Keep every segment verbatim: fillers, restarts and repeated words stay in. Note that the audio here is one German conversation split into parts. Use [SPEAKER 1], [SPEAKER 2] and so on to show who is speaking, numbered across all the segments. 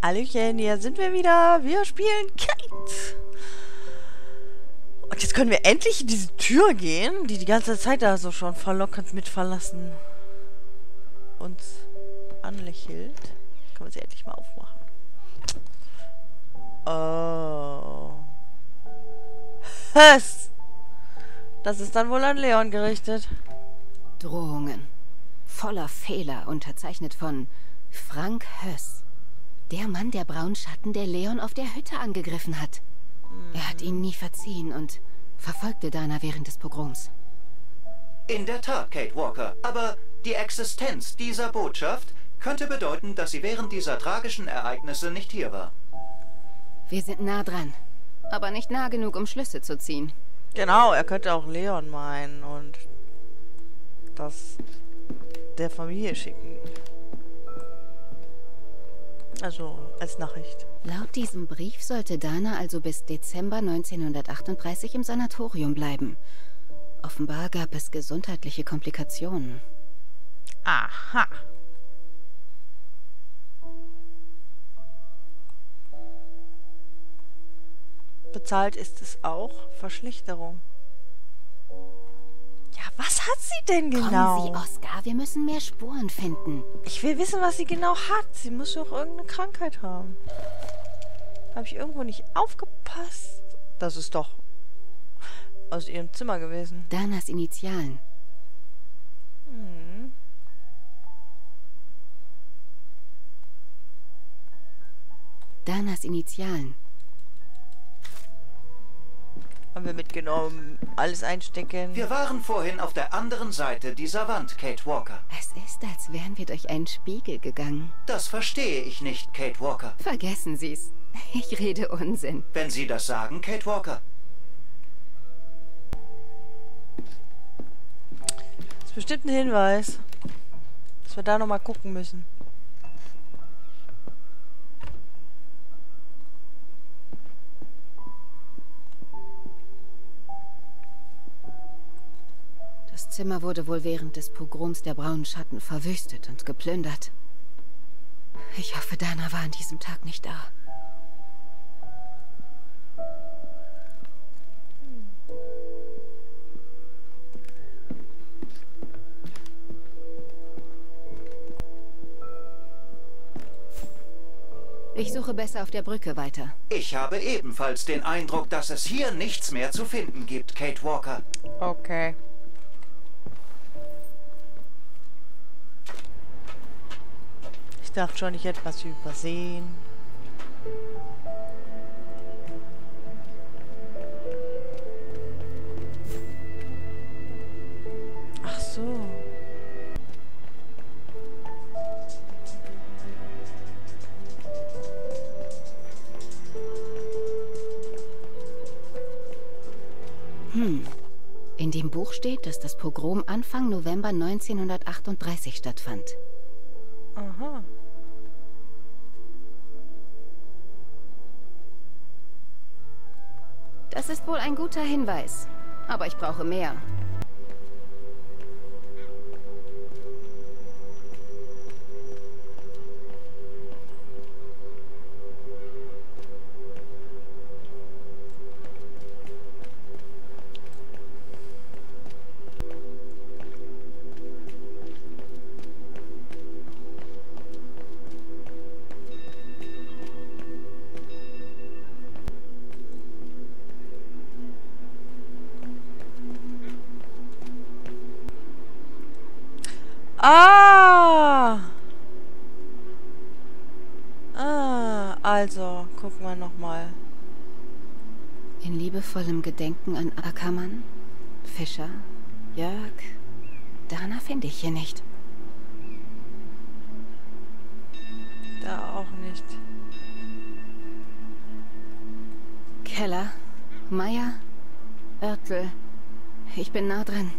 [SPEAKER 1] Hallöchen, hier sind wir wieder. Wir spielen Kate. Und jetzt können wir endlich in diese Tür gehen, die die ganze Zeit da so schon verlockend mit verlassen uns anlächelt. Können wir sie endlich mal aufmachen. Oh. Höss! Das ist dann wohl an Leon gerichtet.
[SPEAKER 2] Drohungen. Voller Fehler, unterzeichnet von Frank Höss. Der Mann der braunen Schatten, der Leon auf der Hütte angegriffen hat. Mhm. Er hat ihn nie verziehen und verfolgte Dana während des Pogroms.
[SPEAKER 3] In der Tat, Kate Walker. Aber die Existenz dieser Botschaft könnte bedeuten, dass sie während dieser tragischen Ereignisse nicht hier war.
[SPEAKER 2] Wir sind nah dran, aber nicht nah genug, um Schlüsse zu ziehen.
[SPEAKER 1] Genau, er könnte auch Leon meinen und das der Familie schicken. Also, als Nachricht.
[SPEAKER 2] Laut diesem Brief sollte Dana also bis Dezember neunzehnhundertachtunddreißig im Sanatorium bleiben. Offenbar gab es gesundheitliche Komplikationen.
[SPEAKER 1] Aha. Bezahlt ist es auch. Verschlechterung. Ja, was hat sie denn genau?
[SPEAKER 2] Kommen Sie, Oscar, wir müssen mehr Spuren finden.
[SPEAKER 1] Ich will wissen, was sie genau hat. Sie muss doch irgendeine Krankheit haben. Habe ich irgendwo nicht aufgepasst? Das ist doch aus ihrem Zimmer gewesen.
[SPEAKER 2] Danas Initialen.
[SPEAKER 1] Hm.
[SPEAKER 2] Danas Initialen.
[SPEAKER 1] Haben wir mitgenommen. Alles einstecken.
[SPEAKER 3] Wir waren vorhin auf der anderen Seite dieser Wand, Kate Walker.
[SPEAKER 2] Es ist, als wären wir durch einen Spiegel gegangen.
[SPEAKER 3] Das verstehe ich nicht, Kate Walker.
[SPEAKER 2] Vergessen Sie's. Ich rede Unsinn.
[SPEAKER 3] Wenn Sie das sagen, Kate Walker.
[SPEAKER 1] Das ist bestimmt ein Hinweis, dass wir da nochmal gucken müssen.
[SPEAKER 2] Das Zimmer wurde wohl während des Pogroms der braunen Schatten verwüstet und geplündert. Ich hoffe, Dana war an diesem Tag nicht da. Ich suche besser auf der Brücke weiter.
[SPEAKER 3] Ich habe ebenfalls den Eindruck, dass es hier nichts mehr zu finden gibt, Kate Walker.
[SPEAKER 1] Okay. Ich dachte schon, ich hätte was übersehen. Ach so.
[SPEAKER 2] Hm. In dem Buch steht, dass das Pogrom Anfang November neunzehnhundertachtunddreißig stattfand.
[SPEAKER 1] Aha.
[SPEAKER 2] Das ist wohl ein guter Hinweis. Aber ich brauche mehr.
[SPEAKER 1] Ah! Ah, also, gucken wir nochmal.
[SPEAKER 2] In liebevollem Gedenken an Ackermann, Fischer, Jörg. Dana finde ich hier nicht.
[SPEAKER 1] Da auch nicht.
[SPEAKER 2] Keller, Meier, Oertel. Ich bin nah dran.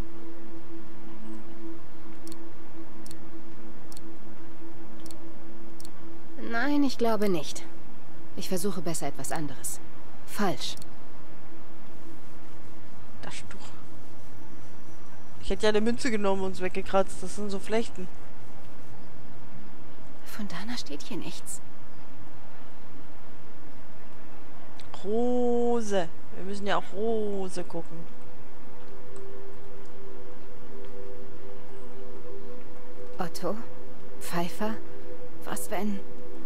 [SPEAKER 2] Nein, ich glaube nicht. Ich versuche besser etwas anderes. Falsch.
[SPEAKER 1] Das Tuch. Ich hätte ja eine Münze genommen und uns weggekratzt. Das sind so Flechten.
[SPEAKER 2] Von Dana steht hier nichts.
[SPEAKER 1] Rose. Wir müssen ja auch Rose gucken.
[SPEAKER 2] Otto? Pfeiffer? Was wenn...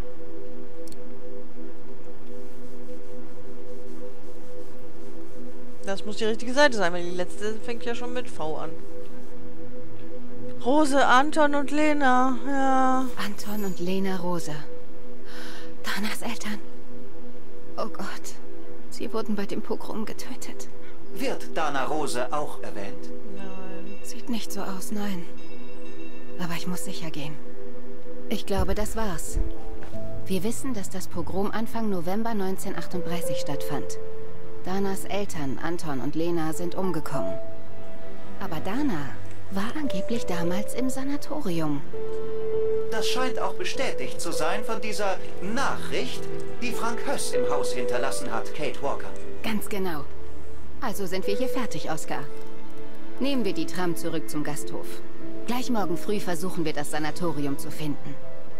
[SPEAKER 1] Das muss die richtige Seite sein, weil die letzte fängt ja schon mit V an. Rose, Anton und Lena, ja.
[SPEAKER 2] Anton und Lena Rose. Danas Eltern. Oh Gott. Sie wurden bei dem Pogrom getötet.
[SPEAKER 3] Wird Dana Rose auch erwähnt?
[SPEAKER 1] Nein.
[SPEAKER 2] Sieht nicht so aus, nein. Aber ich muss sicher gehen. Ich glaube, das war's. Wir wissen, dass das Pogrom Anfang November neunzehnhundertachtunddreißig stattfand. Danas Eltern, Anton und Lena, sind umgekommen. Aber Dana war angeblich damals im Sanatorium.
[SPEAKER 3] Das scheint auch bestätigt zu sein von dieser Nachricht, die Frank Höss im Haus hinterlassen hat, Kate Walker.
[SPEAKER 2] Ganz genau. Also sind wir hier fertig, Oscar. Nehmen wir die Tram zurück zum Gasthof. Gleich morgen früh versuchen wir, das Sanatorium zu finden.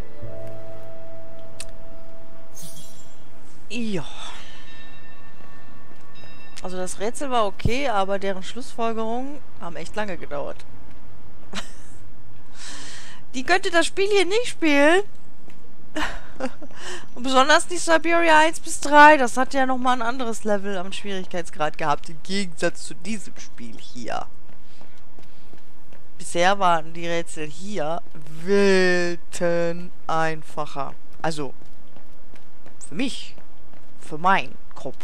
[SPEAKER 1] Ja. Also das Rätsel war okay, aber deren Schlussfolgerungen haben echt lange gedauert. Die könnte das Spiel hier nicht spielen. Und besonders die Siberia eins bis drei. Das hat ja nochmal ein anderes Level am Schwierigkeitsgrad gehabt. Im Gegensatz zu diesem Spiel hier. Bisher waren die Rätsel hier welten einfacher. Also, für mich. Für meinen Kopf.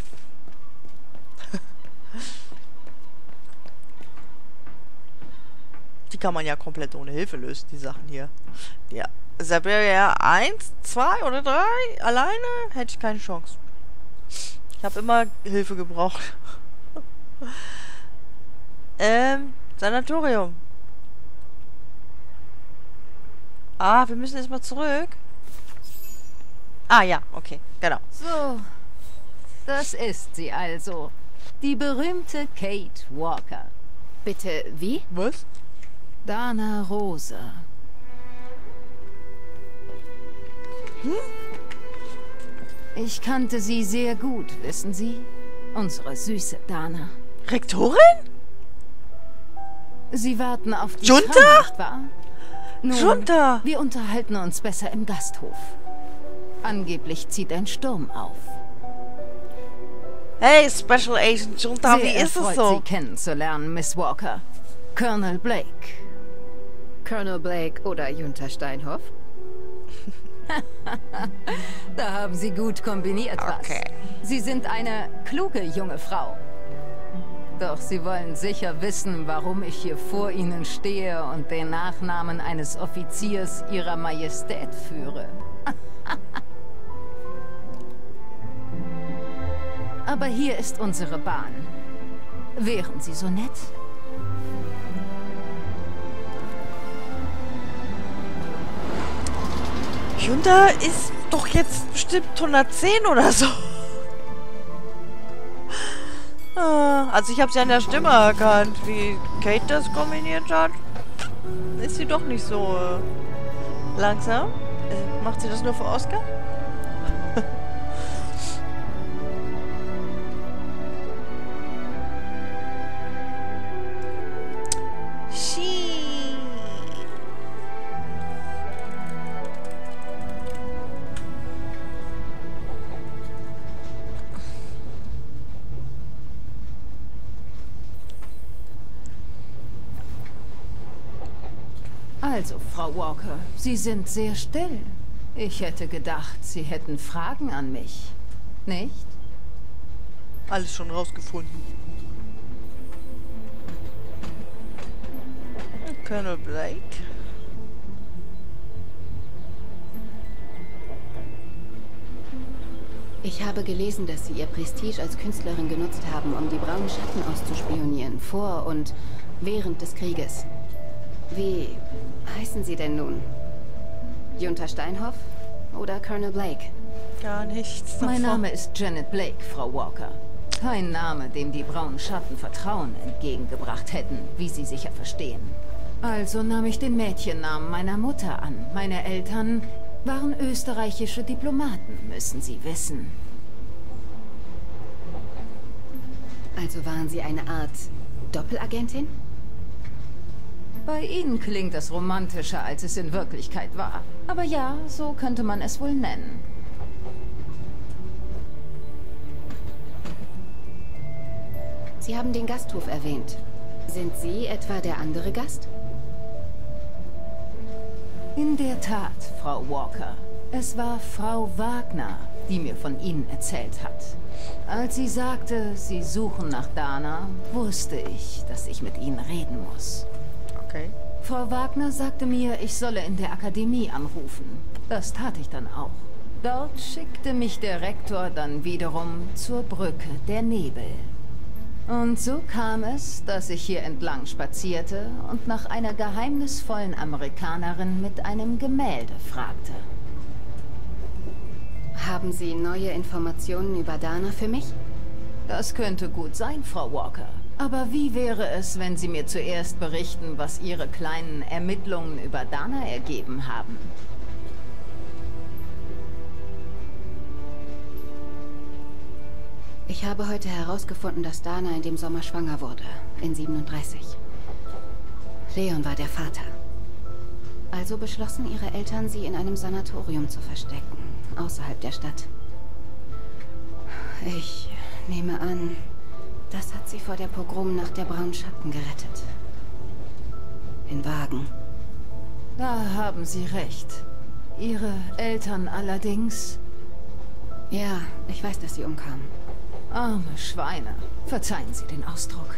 [SPEAKER 1] Die kann man ja komplett ohne Hilfe lösen, die Sachen hier. Ja. Siberia eins, zwei oder drei alleine hätte ich keine Chance. Ich habe immer Hilfe gebraucht. ähm, Sanatorium. Ah, wir müssen jetzt mal zurück. Ah ja, okay, genau.
[SPEAKER 4] So, das ist sie also. Die berühmte Kate Walker.
[SPEAKER 2] Bitte, wie?
[SPEAKER 1] Was?
[SPEAKER 4] Dana Rose. Hm? Ich kannte sie sehr gut, wissen Sie? Unsere süße Dana.
[SPEAKER 1] Rektorin?
[SPEAKER 4] Sie warten auf die
[SPEAKER 1] Junta?
[SPEAKER 4] Tram, nicht wahr? Nun,
[SPEAKER 1] Junta!
[SPEAKER 4] wir unterhalten uns besser im Gasthof. Angeblich zieht ein Sturm auf.
[SPEAKER 1] Hey, Special Agent Junta,
[SPEAKER 4] Sehr
[SPEAKER 1] wie ist es
[SPEAKER 4] erfreut,
[SPEAKER 1] so?
[SPEAKER 4] Sie kennenzulernen, Miss Walker. Colonel Blake.
[SPEAKER 2] Colonel Blake oder Junta Steinhoff?
[SPEAKER 4] Da haben Sie gut kombiniert, was?
[SPEAKER 1] Okay.
[SPEAKER 4] Sie sind eine kluge junge Frau. Doch Sie wollen sicher wissen, warum ich hier vor Ihnen stehe und den Nachnamen eines Offiziers Ihrer Majestät führe. Aber hier ist unsere Bahn. Wären Sie so nett?
[SPEAKER 1] Junta ist doch jetzt bestimmt hundertzehn oder so. Ah, also ich habe sie an der Stimme erkannt. Wie Kate das kombiniert hat, ist sie doch nicht so äh, langsam. Äh, macht sie das nur für Oscar?
[SPEAKER 4] Also, Frau Walker, Sie sind sehr still. Ich hätte gedacht, Sie hätten Fragen an mich. Nicht?
[SPEAKER 1] Alles schon rausgefunden. Colonel Blake.
[SPEAKER 2] Ich habe gelesen, dass Sie Ihr Prestige als Künstlerin genutzt haben, um die braunen Schatten auszuspionieren, vor und während des Krieges. Wie heißen Sie denn nun? Junta Steinhoff oder Colonel Blake?
[SPEAKER 1] Gar nichts davon.
[SPEAKER 4] Mein Name ist Janet Blake, Frau Walker. Kein Name, dem die braunen Schatten Vertrauen entgegengebracht hätten, wie Sie sicher verstehen. Also nahm ich den Mädchennamen meiner Mutter an. Meine Eltern waren österreichische Diplomaten, müssen Sie wissen.
[SPEAKER 2] Also waren Sie eine Art Doppelagentin?
[SPEAKER 4] Bei Ihnen klingt es romantischer, als es in Wirklichkeit war. Aber ja, so könnte man es wohl nennen.
[SPEAKER 2] Sie haben den Gasthof erwähnt. Sind Sie etwa der andere Gast?
[SPEAKER 4] In der Tat, Frau Walker. Es war Frau Wagner, die mir von Ihnen erzählt hat. Als sie sagte, Sie suchen nach Dana, wusste ich, dass ich mit Ihnen reden muss.
[SPEAKER 1] Okay.
[SPEAKER 4] Frau Wagner sagte mir, ich solle in der Akademie anrufen. Das tat ich dann auch. Dort schickte mich der Rektor dann wiederum zur Brücke der Nebel. Und so kam es, dass ich hier entlang spazierte und nach einer geheimnisvollen Amerikanerin mit einem Gemälde fragte.
[SPEAKER 2] Haben Sie neue Informationen über Dana für mich?
[SPEAKER 4] Das könnte gut sein, Frau Walker. Aber wie wäre es, wenn Sie mir zuerst berichten, was Ihre kleinen Ermittlungen über Dana ergeben haben?
[SPEAKER 2] Ich habe heute herausgefunden, dass Dana in dem Sommer schwanger wurde, in siebenunddreißig. Leon war der Vater. Also beschlossen ihre Eltern, sie in einem Sanatorium zu verstecken, außerhalb der Stadt. Ich nehme an, das hat sie vor der Pogromnacht der Braunen Schatten gerettet. In Wagen.
[SPEAKER 4] Da haben Sie recht. Ihre Eltern allerdings...
[SPEAKER 2] Ja, ich weiß, dass sie umkamen.
[SPEAKER 4] Arme Schweine. Verzeihen Sie den Ausdruck.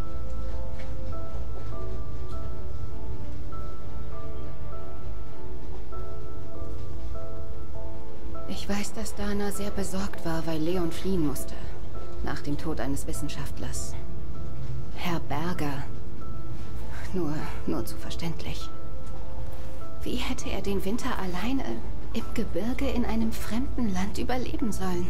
[SPEAKER 2] Ich weiß, dass Dana sehr besorgt war, weil Leon fliehen musste. Nach dem Tod eines Wissenschaftlers. Herr Berger. Nur, nur zu verständlich. Wie hätte er den Winter alleine im Gebirge in einem fremden Land überleben sollen?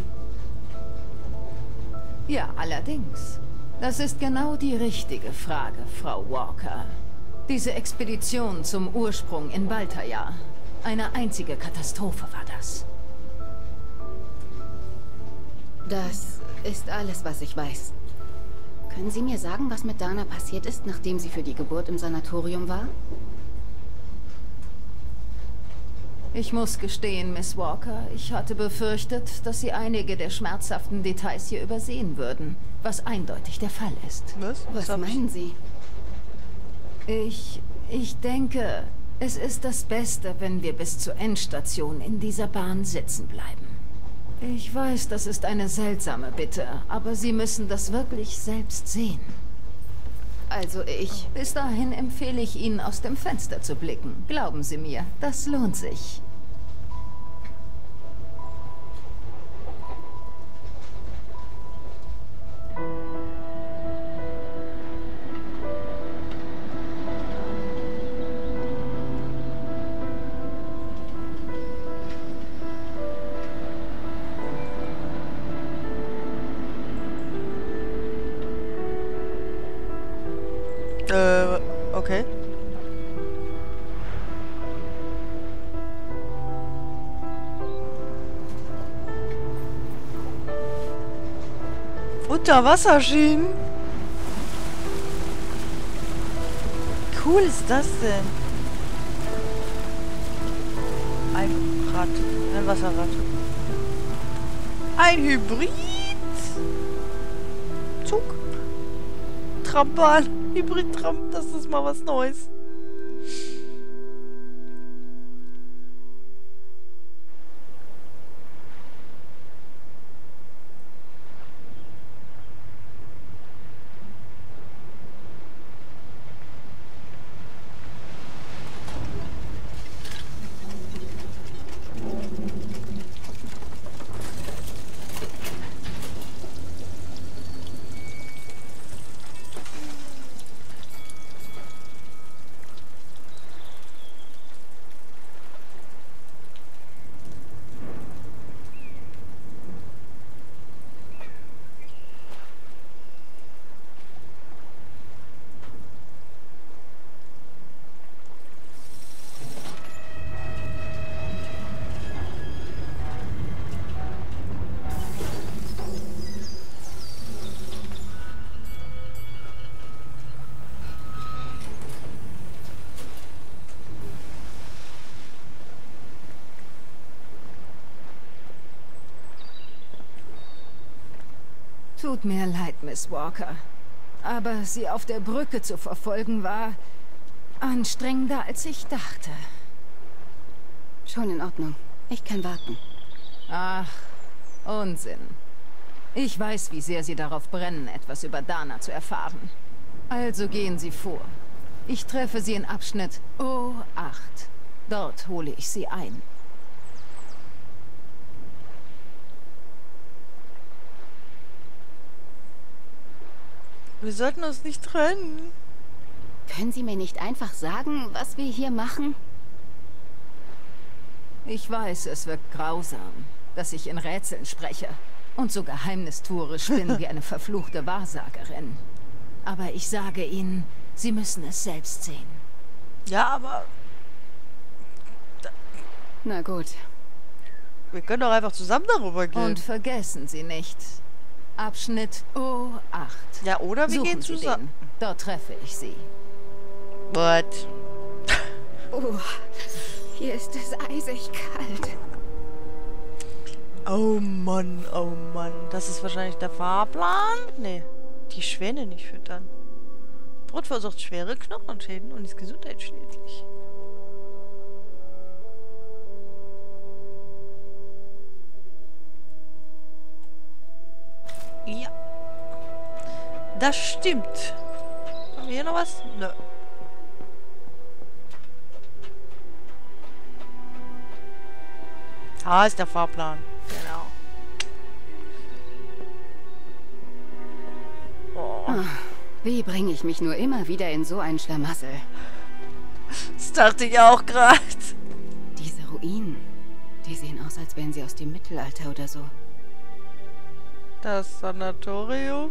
[SPEAKER 4] Ja, allerdings. Das ist genau die richtige Frage, Frau Walker. Diese Expedition zum Ursprung in Baltaja. Eine einzige Katastrophe war das.
[SPEAKER 2] Das ist alles, was ich weiß. Können Sie mir sagen, was mit Dana passiert ist, nachdem sie für die Geburt im Sanatorium war?
[SPEAKER 4] Ich muss gestehen, Miss Walker, ich hatte befürchtet, dass Sie einige der schmerzhaften Details hier übersehen würden, was eindeutig der Fall ist.
[SPEAKER 1] Was?
[SPEAKER 2] Was meinen Sie?
[SPEAKER 4] Ich... ich denke, es ist das Beste, wenn wir bis zur Endstation in dieser Bahn sitzen bleiben. Ich weiß, das ist eine seltsame Bitte, aber Sie müssen das wirklich selbst sehen.
[SPEAKER 2] Also ich...
[SPEAKER 4] Bis dahin empfehle ich Ihnen, aus dem Fenster zu blicken. Glauben Sie mir, das lohnt sich.
[SPEAKER 1] Äh, okay. Unterwasserschienen? Wie cool ist das denn? Ein Rad. Ein Wasserrad. Ein Hybrid? Zug? Trambahn. Hybrid-Tram. Das ist mal was Neues.
[SPEAKER 4] Tut mir leid, Miss Walker. Aber sie auf der Brücke zu verfolgen war anstrengender, als ich dachte.
[SPEAKER 2] Schon in Ordnung. Ich kann warten.
[SPEAKER 4] Ach, Unsinn. Ich weiß, wie sehr Sie darauf brennen, etwas über Dana zu erfahren. Also gehen Sie vor. Ich treffe Sie in Abschnitt O acht. Dort hole ich Sie ein.
[SPEAKER 1] Wir sollten uns nicht trennen.
[SPEAKER 2] Können Sie mir nicht einfach sagen, was wir hier machen?
[SPEAKER 4] Ich weiß, es wirkt grausam, dass ich in Rätseln spreche und so geheimnistuerisch bin wie eine verfluchte Wahrsagerin. Aber ich sage Ihnen, Sie müssen es selbst sehen.
[SPEAKER 1] Ja, aber...
[SPEAKER 2] Na gut.
[SPEAKER 1] Wir können doch einfach zusammen darüber gehen.
[SPEAKER 4] Und vergessen Sie nicht, Abschnitt O acht.
[SPEAKER 1] Ja, oder wir
[SPEAKER 4] Suchen
[SPEAKER 1] gehen
[SPEAKER 4] Sie
[SPEAKER 1] zusammen.
[SPEAKER 4] den. Dort treffe ich Sie.
[SPEAKER 1] What?
[SPEAKER 2] Oh, hier ist es eisig kalt.
[SPEAKER 1] Oh Mann, oh Mann. Das ist wahrscheinlich der Fahrplan? Nee, die Schwäne nicht füttern. Brot verursacht schwere Knochenschäden und ist gesundheitsschädlich. Ja. Das stimmt. Haben wir hier noch was? Nö. Da ist der Fahrplan. Genau. Oh.
[SPEAKER 2] Wie bringe ich mich nur immer wieder in so ein Schlamassel?
[SPEAKER 1] Das dachte ich auch gerade.
[SPEAKER 2] Diese Ruinen, die sehen aus, als wären sie aus dem Mittelalter oder so.
[SPEAKER 1] Das Sanatorium.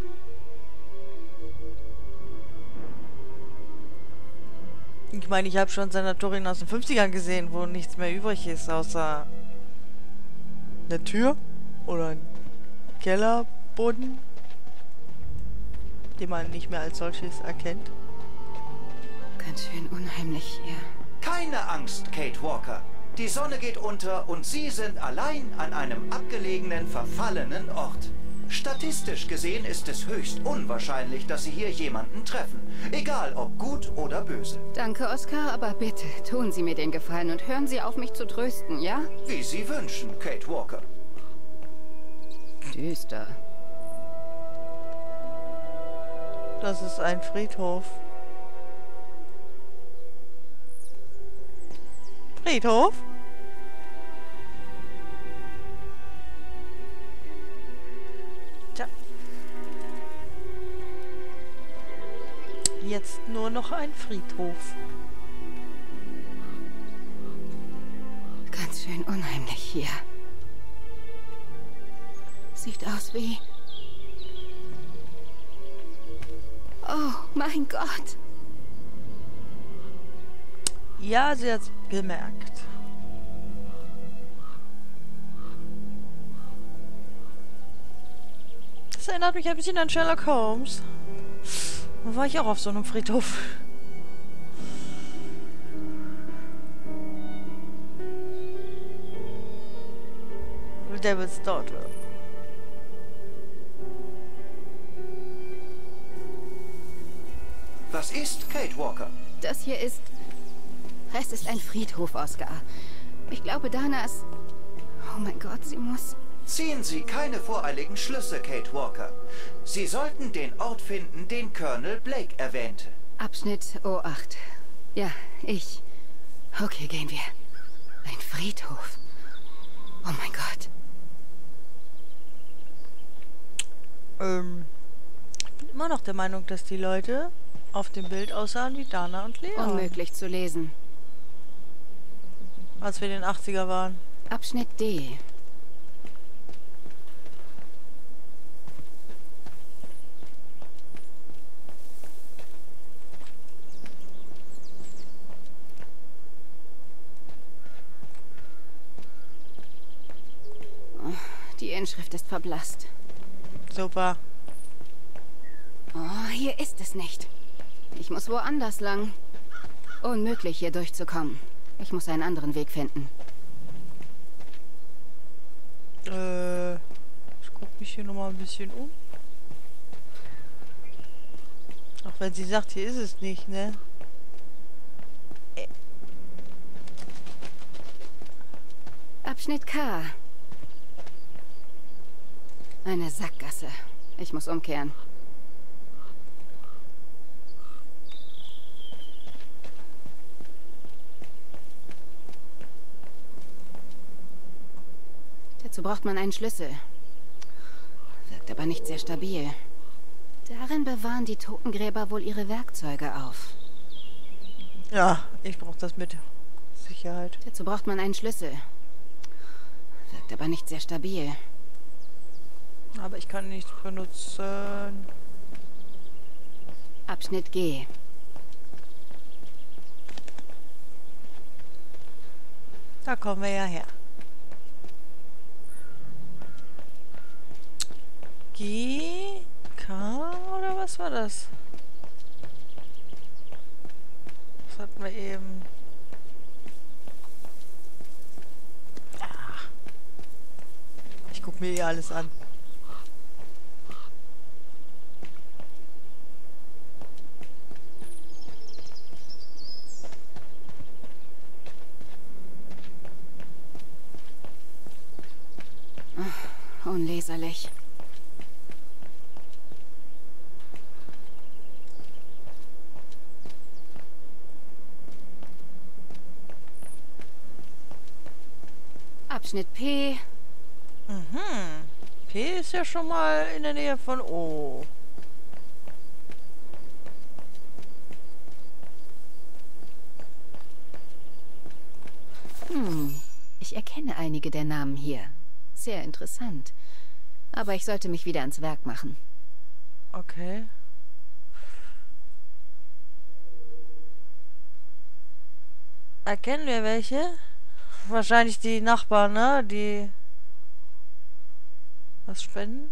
[SPEAKER 1] Ich meine, ich habe schon Sanatorien aus den fünfzigern gesehen, wo nichts mehr übrig ist, außer eine Tür oder ein Kellerboden, den man nicht mehr als solches erkennt.
[SPEAKER 2] Ganz schön unheimlich hier.
[SPEAKER 3] Keine Angst, Kate Walker. Die Sonne geht unter und Sie sind allein an einem abgelegenen, verfallenen Ort. Statistisch gesehen ist es höchst unwahrscheinlich, dass Sie hier jemanden treffen. Egal ob gut oder böse.
[SPEAKER 2] Danke, Oscar, aber bitte tun Sie mir den Gefallen und hören Sie auf, mich zu trösten, ja?
[SPEAKER 3] Wie Sie wünschen, Kate Walker.
[SPEAKER 2] Düster.
[SPEAKER 1] Das ist ein Friedhof. Friedhof? Tja. Jetzt nur noch ein Friedhof.
[SPEAKER 2] Ganz schön unheimlich hier. Sieht aus wie... Oh, mein Gott.
[SPEAKER 1] Ja, sie hat's gemerkt. Das erinnert mich ein bisschen an Sherlock Holmes. Da war ich auch auf so einem Friedhof. Devil's Daughter.
[SPEAKER 3] Was ist, Kate Walker?
[SPEAKER 2] Das hier ist... Es ist ein Friedhof, Oscar. Ich glaube, Danas... Oh mein Gott, sie muss...
[SPEAKER 3] Ziehen Sie keine voreiligen Schlüsse, Kate Walker. Sie sollten den Ort finden, den Colonel Blake erwähnte.
[SPEAKER 2] Abschnitt O acht. Ja, ich. Okay, gehen wir. Ein Friedhof. Oh mein Gott.
[SPEAKER 1] Ähm, ich bin immer noch der Meinung, dass die Leute auf dem Bild aussahen wie Dana und Leon.
[SPEAKER 2] Unmöglich zu lesen.
[SPEAKER 1] Als wir in den achtziger waren.
[SPEAKER 2] Abschnitt D. Oh, die Inschrift ist verblasst.
[SPEAKER 1] Super.
[SPEAKER 2] Oh, hier ist es nicht. Ich muss woanders lang. Unmöglich, hier durchzukommen. Ich muss einen anderen Weg finden.
[SPEAKER 1] Äh, ich guck mich hier nochmal ein bisschen um. Auch wenn sie sagt, hier ist es nicht, ne? Äh.
[SPEAKER 2] Abschnitt K. Eine Sackgasse. Ich muss umkehren. Dazu braucht man einen Schlüssel. Wirkt aber nicht sehr stabil. Darin bewahren die Totengräber wohl ihre Werkzeuge auf.
[SPEAKER 1] Ja, ich brauche das mit Sicherheit.
[SPEAKER 2] Dazu braucht man einen Schlüssel. Wirkt aber nicht sehr stabil.
[SPEAKER 1] Aber ich kann nichts benutzen.
[SPEAKER 2] Abschnitt G.
[SPEAKER 1] Da kommen wir ja her. G, K oder was war das? Das hatten wir eben. Ah. Ich guck mir hier alles an.
[SPEAKER 2] Unleserlich. Abschnitt P.
[SPEAKER 1] Mhm. P ist ja schon mal in der Nähe von O.
[SPEAKER 2] Hm. Ich erkenne einige der Namen hier. Sehr interessant. Aber ich sollte mich wieder ans Werk machen.
[SPEAKER 1] Okay. Erkennen wir welche? Wahrscheinlich die Nachbarn, ne? Die was spenden.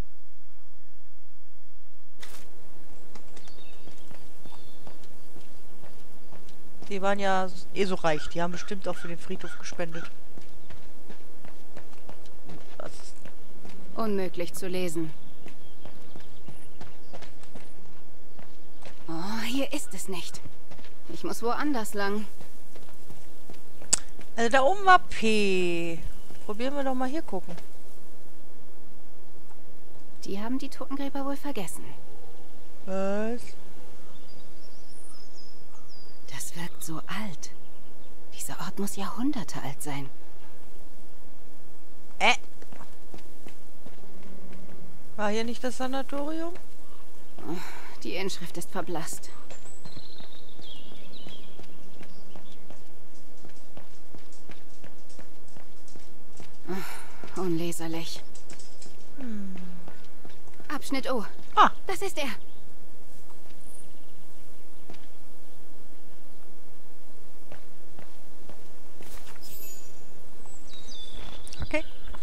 [SPEAKER 1] Die waren ja eh so reich. Die haben bestimmt auch für den Friedhof gespendet. Was?
[SPEAKER 2] Unmöglich zu lesen. Oh, hier ist es nicht. Ich muss woanders lang.
[SPEAKER 1] Also da oben war P. Probieren wir doch mal hier gucken.
[SPEAKER 2] Die haben die Totengräber wohl vergessen.
[SPEAKER 1] Was?
[SPEAKER 2] Das wirkt so alt. Dieser Ort muss Jahrhunderte alt sein.
[SPEAKER 1] Äh. War hier nicht das Sanatorium?
[SPEAKER 2] Oh, die Inschrift ist verblasst. Oh, unleserlich. Hm. Abschnitt O.
[SPEAKER 1] Ah.
[SPEAKER 2] Das ist er.
[SPEAKER 1] Okay.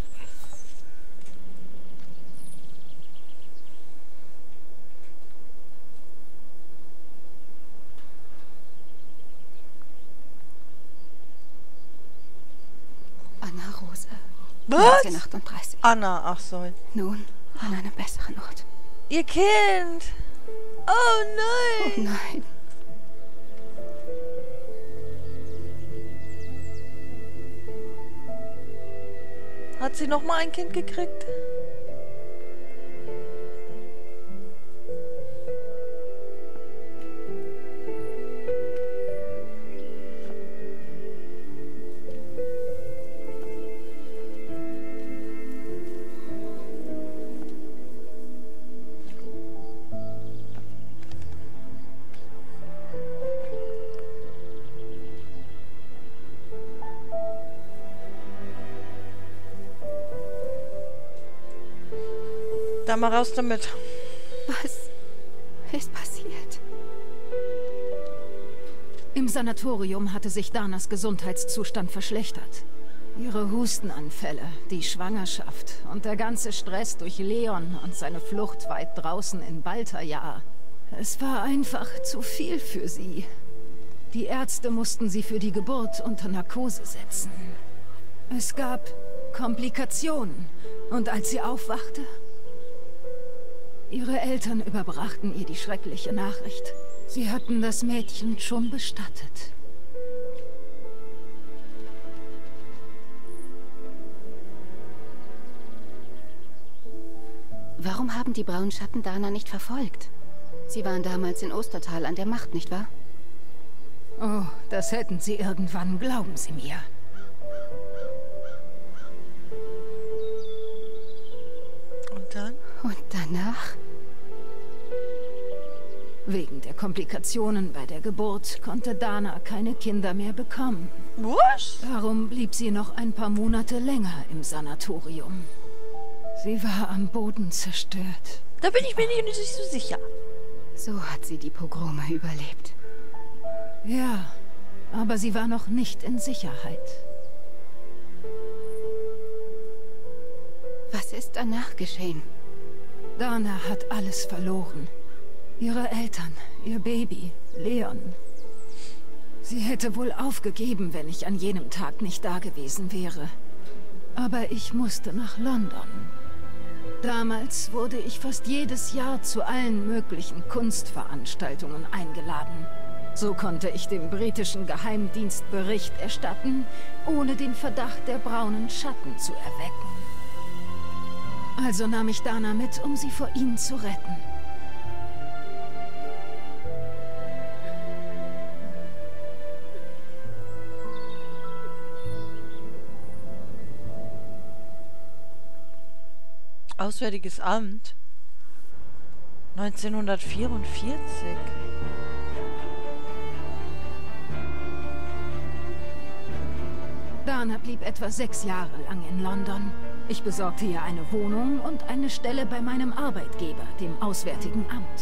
[SPEAKER 2] Anna Rose.
[SPEAKER 1] Was?
[SPEAKER 2] neunzehnhundertachtunddreißig.
[SPEAKER 1] Anna, ach so.
[SPEAKER 2] Nun an einem besseren Ort.
[SPEAKER 1] Ihr Kind! Oh nein!
[SPEAKER 2] Oh nein.
[SPEAKER 1] Hat sie noch mal ein Kind gekriegt? Da mal raus damit.
[SPEAKER 2] Was ist passiert?
[SPEAKER 4] Im Sanatorium hatte sich Danas Gesundheitszustand verschlechtert. Ihre Hustenanfälle, die Schwangerschaft und der ganze Stress durch Leon und seine Flucht weit draußen in Baltajar. Es war einfach zu viel für sie. Die Ärzte mussten sie für die Geburt unter Narkose setzen. Es gab Komplikationen und als sie aufwachte, ihre Eltern überbrachten ihr die schreckliche Nachricht. Sie hatten das Mädchen schon bestattet.
[SPEAKER 2] Warum haben die braunen Schatten Dana nicht verfolgt? Sie waren damals in Ostertal an der Macht, nicht wahr?
[SPEAKER 4] Oh, das hätten sie irgendwann, glauben Sie mir.
[SPEAKER 1] Und dann?
[SPEAKER 2] Und danach?
[SPEAKER 4] Wegen der Komplikationen bei der Geburt konnte Dana keine Kinder mehr bekommen.
[SPEAKER 1] Was?
[SPEAKER 4] Darum blieb sie noch ein paar Monate länger im Sanatorium. Sie war am Boden zerstört.
[SPEAKER 1] Da bin ich mir nicht so sicher.
[SPEAKER 2] So hat sie die Pogrome überlebt.
[SPEAKER 4] Ja, aber sie war noch nicht in Sicherheit.
[SPEAKER 2] Was ist danach geschehen?
[SPEAKER 4] Dana hat alles verloren. Ihre Eltern, ihr Baby, Leon. Sie hätte wohl aufgegeben, wenn ich an jenem Tag nicht da gewesen wäre. Aber ich musste nach London. Damals wurde ich fast jedes Jahr zu allen möglichen Kunstveranstaltungen eingeladen. So konnte ich dem britischen Geheimdienst Bericht erstatten, ohne den Verdacht der braunen Schatten zu erwecken. Also nahm ich Dana mit, um sie vor ihnen zu retten.
[SPEAKER 1] Auswärtiges Amt. neunzehnhundertvierundvierzig.
[SPEAKER 4] Dana blieb etwa sechs Jahre lang in London. Ich besorgte ihr eine Wohnung und eine Stelle bei meinem Arbeitgeber, dem Auswärtigen Amt.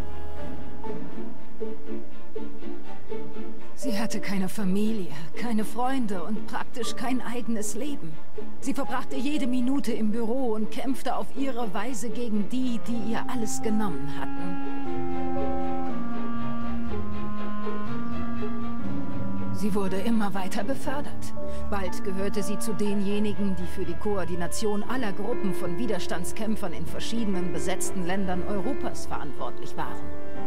[SPEAKER 4] Sie hatte keine Familie, keine Freunde und praktisch kein eigenes Leben. Sie verbrachte jede Minute im Büro und kämpfte auf ihre Weise gegen die, die ihr alles genommen hatten. Sie wurde immer weiter befördert. Bald gehörte sie zu denjenigen, die für die Koordination aller Gruppen von Widerstandskämpfern in verschiedenen besetzten Ländern Europas verantwortlich waren.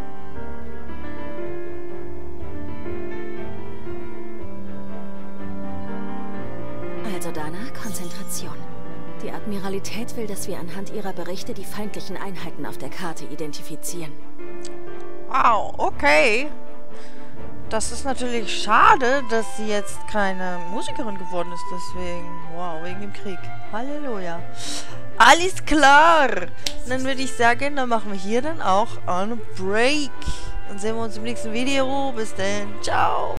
[SPEAKER 5] Also Dana, Konzentration. Die Admiralität will, dass wir anhand ihrer Berichte die feindlichen Einheiten auf der Karte identifizieren.
[SPEAKER 1] Wow, okay. Das ist natürlich schade, dass sie jetzt keine Musikerin geworden ist, deswegen. Wow, wegen dem Krieg. Halleluja. Alles klar. Dann würde ich sagen, dann machen wir hier dann auch einen Break. Dann sehen wir uns im nächsten Video. Bis dann. Ciao.